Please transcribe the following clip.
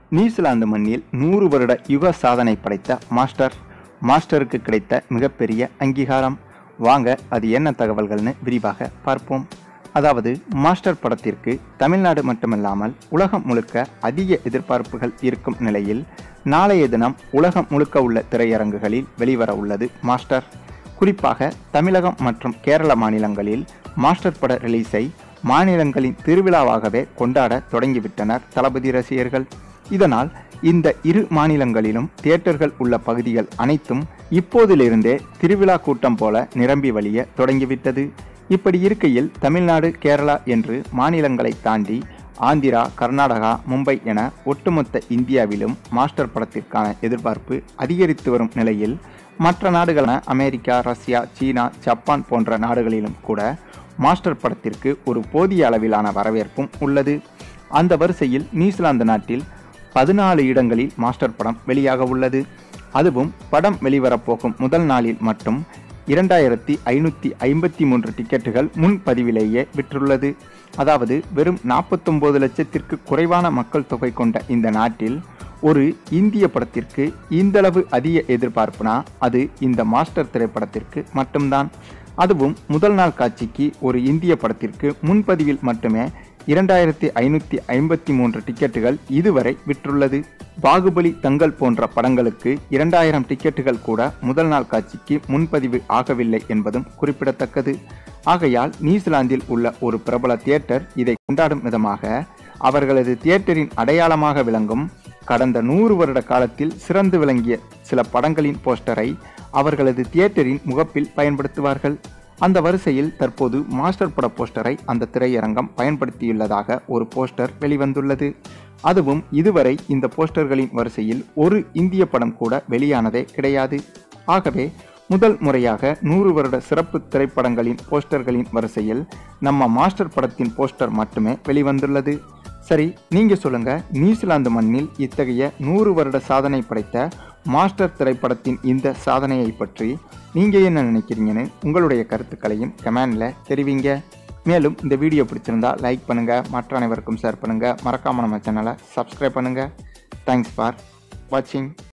New Zealand மண்ணில் 100 வருட யுக சாதனை படைத்த மாஸ்டருக்கு கிடைத்த மிகப்பெரிய அங்கீகாரம். வாங்க அது என்ன தகவல்கள்னு விரிவாக பார்ப்போம். அதாவது மாஸ்டர் படத்திற்கு தமிழ்நாடு மட்டுமல்லாமல் உலகம் முழுக்க அதிக எதிர்பார்ப்புகள் இருக்கும் நிலையில் நாளைய தினம் உலகம் முழுக்க உள்ள திரையரங்குகளில் வெளிவர உள்ளது மாஸ்டர். குறிப்பாக தமிழகம் மற்றும் கேரள மாநிலங்களில் மாஸ்டர் பட ரிலீஸை மாநிலங்களின் திருவிழாவாகவே கொண்டாட தொடங்கிவிட்டனர் தளபதி ரசிகர்கள். இதனால் இந்த இரு மாநிலங்களிலும் தியேட்டர்கள் உள்ள பகுதிகள் அனைத்தும் இப்போதிலிருந்தே திருவிழா கூட்டம் போல நிரம்பி வழிய தொடங்கிவிட்டது. இப்படி இருக்கையில் தமிழ்நாடு, கேரளா என்று மாநிலங்களை தாண்டி ஆந்திரா, கர்நாடகா, மும்பை என ஒட்டுமொத்த இந்தியாவிலும் மாஸ்டர் படத்திற்கான எதிர்பார்ப்பு அதிகரித்து வரும் நிலையில் மற்ற நாடுகளான அமெரிக்கா, ரஷ்யா, சீனா, ஜப்பான் போன்ற நாடுகளிலும் கூட மாஸ்டர் படத்திற்கு ஒரு போதிய அளவிலான வரவேற்பும் உள்ளது. அந்த வரிசையில் நியூசிலாந்து நாட்டில் 14 இடங்களில் மாஸ்டர் படம் வெளியாக உள்ளது. அதுவும் படம் வெளிவரப்போகும் முதல் நாளில் மட்டும் 2553 டிக்கெட்டுகள் முன்பதிவிலேயே விற்றுள்ளது. அதாவது வெறும் 49 லட்சத்திற்கு குறைவான மக்கள் தொகை கொண்ட இந்த நாட்டில் ஒரு இந்திய படத்திற்கு இந்தளவு அதிக எதிர்பார்ப்புனா அது இந்த மாஸ்டர் திரைப்படத்திற்கு மட்டும்தான். அதுவும் முதல் நாள் காட்சிக்கு ஒரு இந்திய படத்திற்கு முன்பதிவில் மட்டுமே 2553 டிக்கெட்டுகள் இதுவரை விற்றுள்ளது. பாகுபலி, தங்கல் போன்ற படங்களுக்கு 2000 டிக்கெட்டுகள் கூட முதல் நாள் காட்சிக்கு முன்பதிவு ஆகவில்லை என்பதும் குறிப்பிடத்தக்கது. ஆகையால் நியூசிலாந்தில் உள்ள ஒரு பிரபல தியேட்டர் இதை கொண்டாடும் விதமாக அவர்களது தியேட்டரின் அடையாளமாக விளங்கும் கடந்த 100 வருட காலத்தில் சிறந்து விளங்கிய சில படங்களின் போஸ்டரை அவர்களது தியேட்டரின் முகப்பில் பயன்படுத்துவார்கள். அந்த வரிசையில் தற்போது மாஸ்டர் பட போஸ்டரை அந்த திரையரங்கம் பயன்படுத்தியுள்ளதாக ஒரு போஸ்டர் வெளிவந்துள்ளது. அதுவும் இதுவரை இந்த போஸ்டர்களின் வரிசையில் ஒரு இந்திய படம் கூட வெளியானதே கிடையாது. ஆகவே முதல் முறையாக 100 வருட சிறப்பு திரைப்படங்களின் போஸ்டர்களின் வரிசையில் நம்ம மாஸ்டர் படத்தின் போஸ்டர் மட்டுமே வெளிவந்துள்ளது. சரி, நீங்க சொல்லுங்க, நியூசிலாந்து மண்ணில் இத்தகைய 100 வருட சாதனை படைத்த மாஸ்டர் திரைப்படத்தின் இந்த சாதனையை பற்றி நீங்க என்ன நினைக்கிறீங்கன்னு உங்களுடைய கருத்துக்களையும் கமெண்ட்ல தெரிவிங்க. மேலும் இந்த வீடியோ பிடிச்சிருந்தா லைக் பண்ணுங்க, மற்ற அனைவருக்கும் ஷேர் பண்ணுங்க, மறக்காம நம்ம சேனலை சப்ஸ்கிரைப் பண்ணுங்க. தேங்க்ஸ் ஃபார் வாட்சிங்.